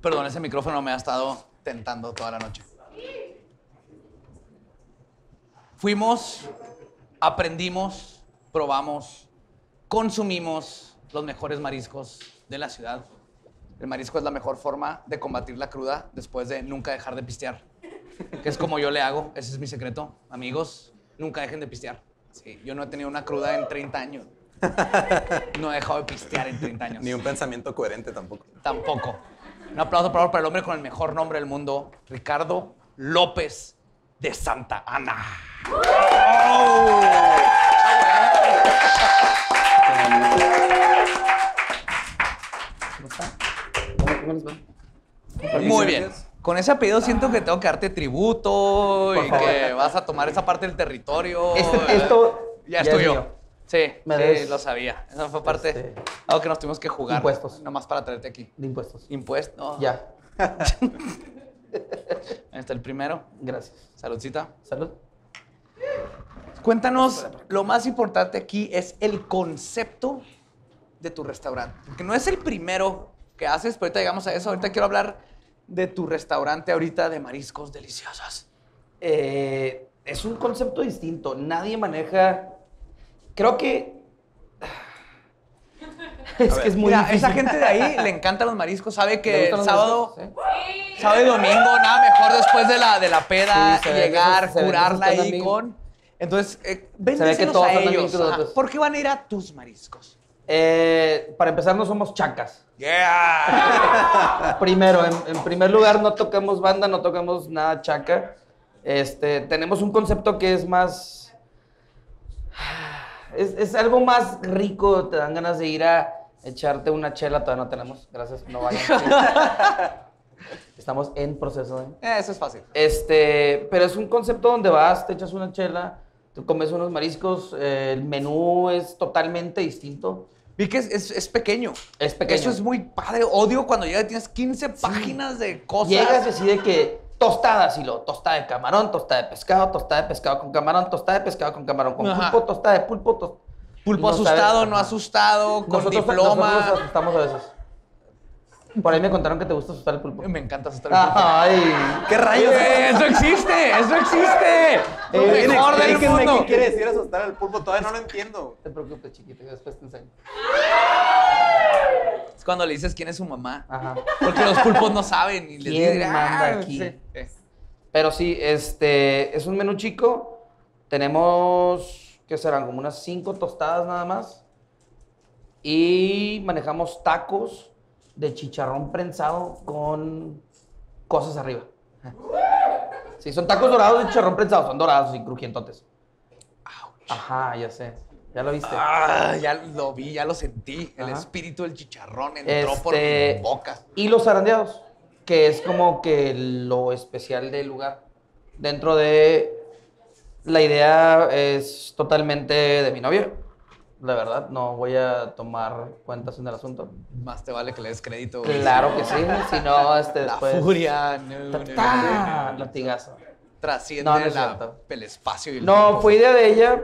Perdón, ese micrófono me ha estado tentando toda la noche. Fuimos, aprendimos, probamos, consumimos los mejores mariscos de la ciudad. El marisco es la mejor forma de combatir la cruda después de nunca dejar de pistear. Que es como yo le hago, ese es mi secreto. Amigos, nunca dejen de pistear. Sí, yo no he tenido una cruda en 30 años. No he dejado de pistear en 30 años. Ni un pensamiento coherente tampoco. Tampoco. Un aplauso, por favor, para el hombre con el mejor nombre del mundo, Ricardo López de Santa Ana. ¡Oh! ¿Cómo les va? Muy bien. Con ese apellido siento que tengo que darte tributo y que vas a tomar esa parte del territorio. Esto ya es tuyo. mío. Sí, Me sí, debes, lo sabía. Eso fue parte algo que nos tuvimos que jugar. Impuestos. Nomás para traerte aquí. De impuestos. Impuestos. Ya. Ahí está el primero. Gracias. Saludcita. Salud. Cuéntanos, lo más importante aquí es el concepto de tu restaurante. Porque no es el primero que haces, pero ahorita llegamos a eso. Ahorita quiero hablar de tu restaurante ahorita de mariscos deliciosos. Es un concepto distinto. Nadie maneja... Creo que... Es que es muy Mira, difícil. esa gente de ahí le encantan los mariscos, sabe ¿Le que gustan el los sábado, mariscos? ¿Sí? sábado y domingo, nada mejor después de la peda, Sí, se ve que llegar, esos- se ve que curarla esos están ahí bien. con... Entonces, que véndeselos todos a andan bien ellos. crudos. Ajá. ¿Por qué van a ir a tus mariscos? Para empezar, no somos chacas. Yeah. Primero, en primer lugar, no tocamos banda, no tocamos nada chaca. Tenemos un concepto que es más... Es algo más rico, te dan ganas de ir a echarte una chela, todavía no tenemos, gracias, no vayan. Estamos en proceso. Eso es fácil. Pero es un concepto donde vas, te echas una chela, te comes unos mariscos, el menú es totalmente distinto. Vi que es pequeño. Es pequeño. Eso es muy padre. Odio cuando llegas y tienes 15 páginas de cosas. Llegas y así de que tostadas y lo, tostada de camarón, tostada de pescado con camarón, tostada de pescado con camarón, con Ajá. pulpo, tostada de pulpo, Pulpo no asustado, sabes, no ajá. asustado, con Nosotros diploma. nos asustamos a veces. Por ahí me contaron que te gusta asustar el pulpo. Me encanta asustar el pulpo. Ay, ¿Qué rayos? ¡Eso existe! ¡Eso existe! ¡Lo mejor del Explíquenme mundo! qué quiere decir asustar al pulpo. Todavía no lo entiendo. no te preocupes, chiquito, que después te enseño. Es cuando le dices quién es su mamá. Ajá. Porque los pulpos no saben. Y les ¿Quién dicen, manda "Ah, aquí?" sí. Pero sí, es un menú chico. Tenemos, ¿qué serán? Como unas 5 tostadas nada más. Y manejamos tacos de chicharrón prensado con cosas arriba. Sí, son tacos dorados de chicharrón prensado. Son dorados y crujientotes. Ajá, ya sé. ¿Ya lo viste? Ah, ya lo vi, ya lo sentí. El Ajá. espíritu del chicharrón entró por mi boca. Y los zarandeados, que es como que lo especial del lugar. Dentro de... La idea es totalmente de mi novia. La verdad, no voy a tomar cuentas en el asunto. Más te vale que le des crédito. güey. Claro que sí, si no, La después... furia. No, no, no, ¡Ta! no. Latigazo. Trasciende No, no es cierto. el espacio y el No, tiempo. fue idea de ella.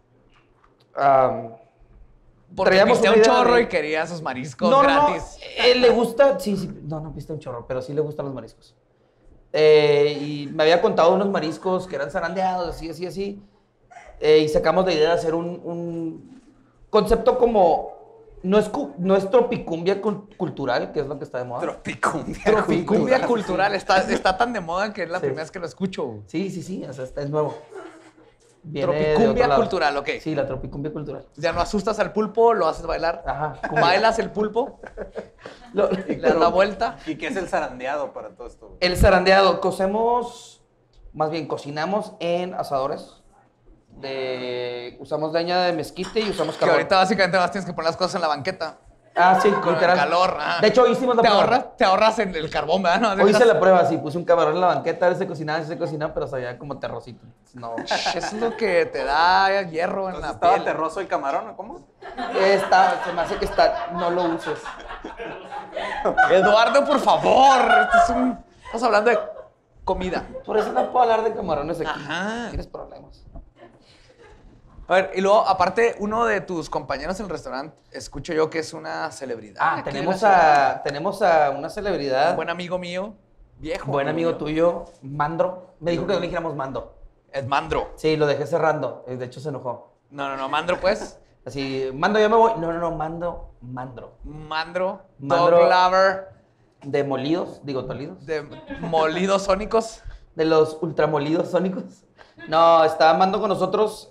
Porque traíamos pistea una un idea chorro de- y quería sus mariscos No, gratis. le gusta, sí, no, no piste un chorro, pero sí le gustan los mariscos. Y me había contado unos mariscos que eran zarandeados, así. Y sacamos la idea de hacer un concepto como, no es tropicumbia cultural, que es lo que está de moda. Tropicumbia. Tropicumbia cultural. Está tan de moda que es la primera vez que lo escucho. Sí, o sea, es nuevo. Viene de Tropicumbia otro lado. cultural, ok. Sí, la tropicumbia cultural. Ya no asustas al pulpo, lo haces bailar. Ajá, cumbia. Bailas el pulpo, le das la vuelta. ¿Y qué es el zarandeado para todo esto? El zarandeado, cocinamos en asadores. Usamos leña de mezquite y usamos Que carbón. ahorita básicamente más tienes que poner las cosas en la banqueta. Sí, Con el literal. calor. Ah. De hecho, hoy hicimos la prueba. Te ahorras en el carbón, ¿verdad? No, Hoy hice la prueba, sí, puse un camarón en la banqueta, a ver si se cocinaba, pero sabía como terrocito. No. Eso es lo que te da hierro en Entonces, la ¿estaba piel. terroso el camarón o cómo? Se me hace que no lo uses. Eduardo, por favor. Estamos hablando de comida. Por eso no puedo hablar de camarones aquí. Ajá. Tienes problemas. A ver, y luego, aparte, uno de tus compañeros en el restaurante, escucho yo que es una celebridad. Ah, aquí de tenemos la ciudad. tenemos a una celebridad, Un buen amigo mío, viejo. buen amigo tuyo, Mandro. Me dijo que no le dijéramos Mando. Es Mandro. Sí, lo dejé cerrando. De hecho, se enojó. No, Mandro, pues. Así, Mando, ya me voy. No, Mando, Mandro. Mandro, Mandro. Dog Lover, De molidos, digo, tolidos. de molidos sónicos. De los ultramolidos sónicos. No, está Mando con nosotros.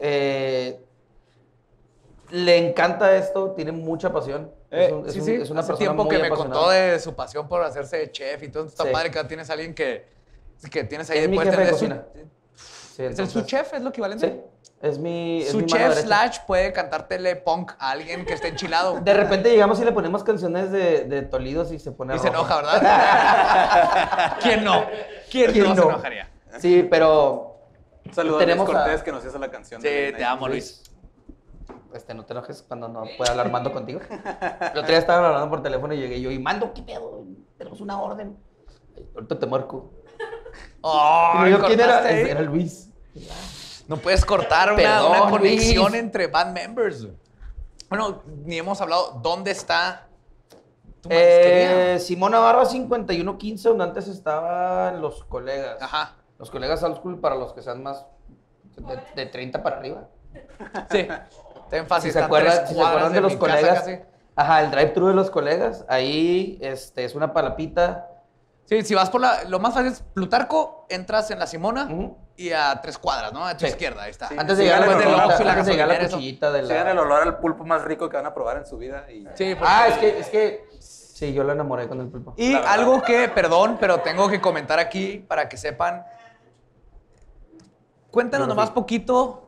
Le encanta esto, tiene mucha pasión. Es una Hace persona tiempo muy que me apasionada. contó de su pasión por hacerse chef y todo. Está Sí. padre que tienes a alguien que tienes ahí Es mi puede jefe de tener cocina. Sí, ¿Es el su chef? ¿Es lo equivalente? Sí, es mi Su mano chef derecha. slash puede cantártele punk a alguien que esté enchilado. De repente llegamos y le ponemos canciones de Tolidos y se pone Y se rojo. enoja, ¿verdad? ¿Quién no? ¿Quién ¿Quién no se no? enojaría? Sí, pero Saludos a Luis Tenemos a- Cortés que nos hizo la canción. Sí, de te amo, Luis. no te enojes cuando no pueda hablar Mando contigo. El otro día estaba hablando por teléfono y llegué yo y Mando, ¿qué pedo? Tenemos una orden. Ahorita te marco. Oh, Y yo, ¿quién era? ¿cortaste ahí? Era Luis. No puedes cortar Perdón, una conexión Luis. entre band members. Bueno, ni hemos hablado dónde está tu marisquería. Simón Navarra 5115, donde antes estaban los colegas. Ajá. Los colegas old school para los que sean más de 30 para arriba. Sí. Ten fácil. Si se están tres acuerdan, cuadras de los mi casa colegas. casi. Ajá, el drive-thru de los colegas. Ahí es una palapita. Sí, si vas por lo más fácil es Plutarco, entras en la Simona Ujú. y a 3 cuadras, ¿no? A tu Sí. izquierda, ahí está. Sí. Antes de Sí, llegar a la después del cuchillita, Oxxo y la antes de llegar a la gasolinera, eso. cuchillita de Sigan el la... olor al pulpo más rico que van a probar en su vida. Y... Sí, porque- Ah, es que... Sí, yo lo enamoré con el pulpo. Y La verdad. algo que, perdón, pero tengo que comentar aquí para que sepan. Cuéntanos Yo lo nomás vi. poquito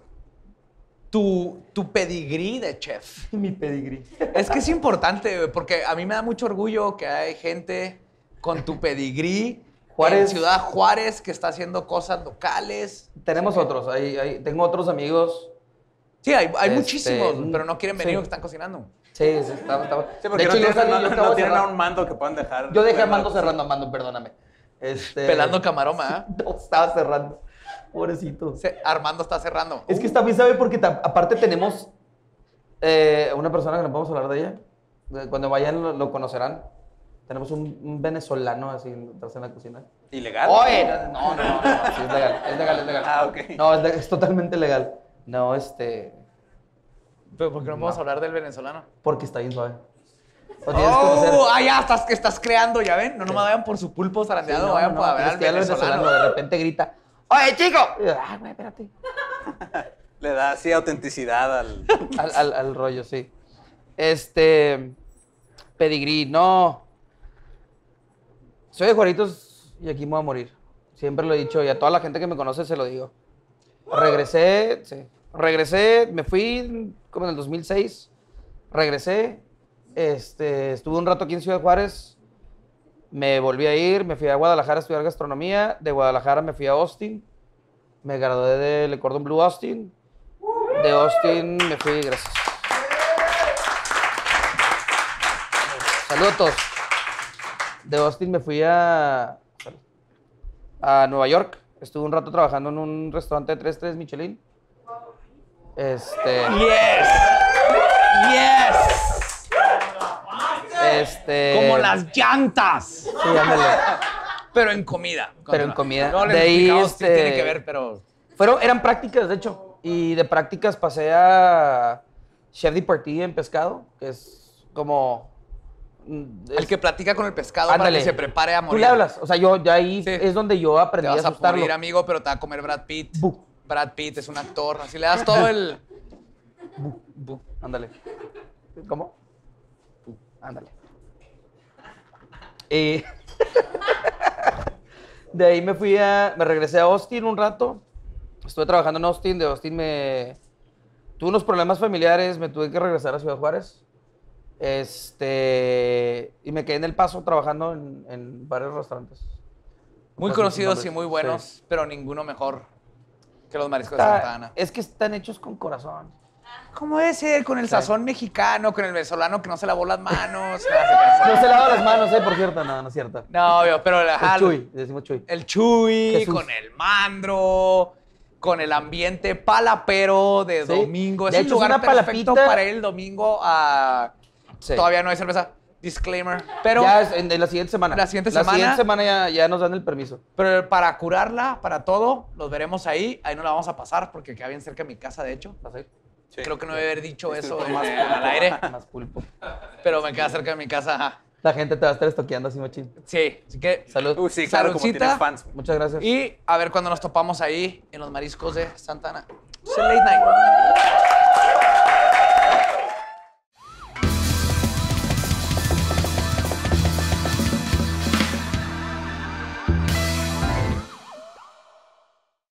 tu pedigrí de chef. Mi pedigrí. Es que es importante, güey, porque a mí me da mucho orgullo que hay gente con tu pedigrí Juárez. en Ciudad Juárez que está haciendo cosas locales. Tenemos otros, tengo otros amigos. Sí, hay Este, muchísimos, pero no quieren venir sí. porque están cocinando. Sí, estaba. Sí, porque de no hecho, yo tienen, salí, yo no acabo de tienen a cerrar. un mando que puedan dejar. Yo dejé a fuera. Mando cerrando, Mando, perdóname. Pelando camaroma, ¿eh? No, estaba cerrando. Pobrecito. Armando está cerrando. Es que también sabe porque aparte tenemos una persona que no podemos hablar de ella. Cuando vayan lo conocerán. Tenemos un venezolano así detrás en la cocina. ¿Ilegal? Oye, no, sí, es legal. Ah, ok. No, es totalmente legal. No, ¿Pero por qué no vamos a hablar del venezolano? porque está bien suave. Lo tienes que conocer. Ya estás creando, ya ven. No nomás vayan por su pulpo zarandeado, Sí, vayan por ver tienes al que ir al venezolano. De repente grita, ¡oye, chico! Y yo, ah, güey, espérate. Le da así autenticidad al. Al rollo, sí. Pedigrí, no. Soy de Juaritos y aquí me voy a morir. Siempre lo he dicho y a toda la gente que me conoce se lo digo. Regresé, me fui como en el 2006. Regresé, estuve un rato aquí en Ciudad Juárez. Me volví a ir, me fui a Guadalajara a estudiar gastronomía. De Guadalajara me fui a Austin. Me gradué de Le Cordon Bleu Austin. De Austin me fui, gracias. Saludos a todos. De Austin me fui a Nueva York. Estuve un rato trabajando en un restaurante de 3 estrellas Michelin. Yes. Como las llantas. Sí, ándale. Pero en comida. Pero en comida. No les De ahí, explicamos si tiene que ver, pero... Eran prácticas, de hecho. Y de prácticas pasé a Chef de Partie en pescado, que es como... El que platica con el pescado Ándale. para que se prepare a morir. Tú le hablas. O sea, yo ya ahí Sí. es donde yo Te aprendí a vas a asustarlo. morir, amigo, pero te va a comer Brad Pitt. Bu. Brad Pitt es un actor. Así le das todo el... Bu. Ándale. ¿Cómo? Ándale. Y de ahí me regresé a Austin un rato. Estuve trabajando en Austin. De Austin tuve unos problemas familiares, me tuve que regresar a Ciudad Juárez. Y me quedé en El Paso trabajando en varios restaurantes. Muy Pues, conocidos y nombres. muy buenos, Sí. pero ninguno mejor que los mariscos de Santa Ana. Es que están hechos con corazón. ¿Cómo debe ser? Con el Sí. sazón mexicano, con el venezolano que no se lavó las manos. No se lava las manos, por cierto. No, no es cierto. No, obvio, pero ajá, El Chuy, decimos Chuy. el Chuy, Jesús. con el mandro. con el ambiente palapero de Sí. domingo. Es De el hecho, es lugar una perfecto palapita. para ir el domingo a... Sí. Todavía no hay cerveza. Disclaimer. Pero, Ya es en la siguiente semana. La siguiente semana. La siguiente semana ya nos dan el permiso. pero para curarla, para todo, los veremos ahí. Ahí no la vamos a pasar porque queda bien cerca de mi casa, de hecho. Sí. Creo que no debe haber dicho eso Disculpa, más al aire, Más pulpo. pero me queda cerca de mi casa. Ajá. La gente te va a estar estoqueando así, machín. Sí, así que Salud. Sí, claro, como Saludcita. tienes fans. Muchas gracias. y a ver cuando nos topamos ahí en los mariscos de Santa Ana. Es el late night.